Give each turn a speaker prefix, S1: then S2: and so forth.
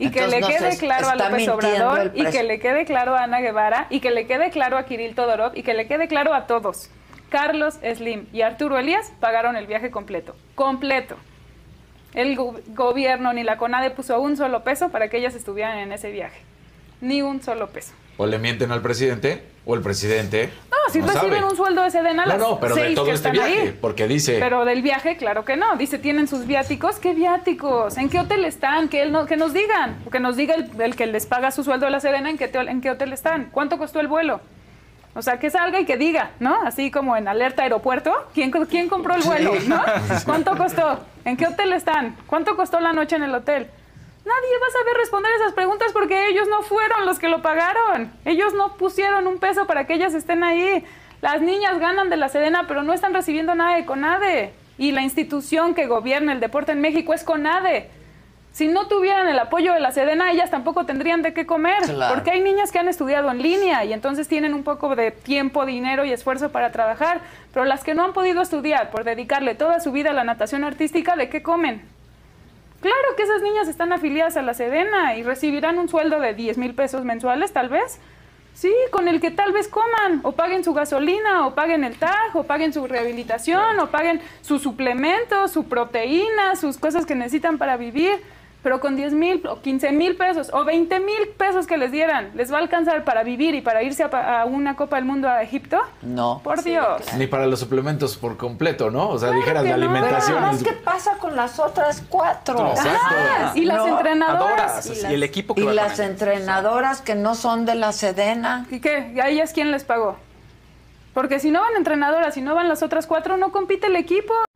S1: Y que le quede claro a López Obrador, y que le quede claro a Ana Guevara, y que le quede claro a Kirill Todorov, y que le quede claro a todos. Carlos Slim y Arturo Elías pagaron el viaje completo. Completo. El gobierno ni la CONADE puso un solo peso para que ellas estuvieran en ese viaje. Ni un solo peso.
S2: O le mienten al presidente, o el presidente...
S1: No, si no reciben sabe. Un sueldo de Sedena,
S2: no, pero de todo este viaje, ahí. Porque dice...
S1: Pero del viaje, claro que no. Dice, ¿tienen sus viáticos? ¿Qué viáticos? ¿En qué hotel están? Que nos digan. Que nos diga el que les paga su sueldo a la Sedena en qué hotel están. ¿Cuánto costó el vuelo? O sea, que salga y que diga, ¿no? Así como en alerta aeropuerto. ¿Quién compró el vuelo? ¿No? ¿Cuánto costó? ¿En qué hotel están? ¿Cuánto costó la noche en el hotel? Nadie va a saber responder esas preguntas porque ellos no fueron los que lo pagaron. Ellos no pusieron un peso para que ellas estén ahí. Las niñas ganan de la Sedena, pero no están recibiendo nada de CONADE. Y la institución que gobierna el deporte en México es CONADE. Si no tuvieran el apoyo de la Sedena, ellas tampoco tendrían de qué comer. Claro. Porque hay niñas que han estudiado en línea y entonces tienen un poco de tiempo, dinero y esfuerzo para trabajar. Pero las que no han podido estudiar por dedicarle toda su vida a la natación artística, ¿de qué comen? Claro que esas niñas están afiliadas a la Sedena y recibirán un sueldo de 10,000 pesos mensuales, tal vez. Sí, con el que tal vez coman, o paguen su gasolina, o paguen el TAG, o paguen su rehabilitación, o paguen sus suplementos, su proteína, sus cosas que necesitan para vivir. Pero con 10,000 o 15,000 pesos o 20,000 pesos que les dieran, ¿les va a alcanzar para vivir y para irse a una Copa del Mundo a Egipto?
S3: No.
S1: Por Dios.
S2: Claro. Ni para los suplementos por completo, ¿no? O sea, claro dijeras de alimentación.
S3: Pero además, ¿qué pasa con las otras 4?
S1: Exacto. Y las entrenadoras.
S4: Y el equipo que
S3: y las entrenadoras que no son de la Sedena.
S1: ¿Y qué? ¿A ellas quién les pagó? Porque si no van entrenadoras y no van las otras 4, no compite el equipo.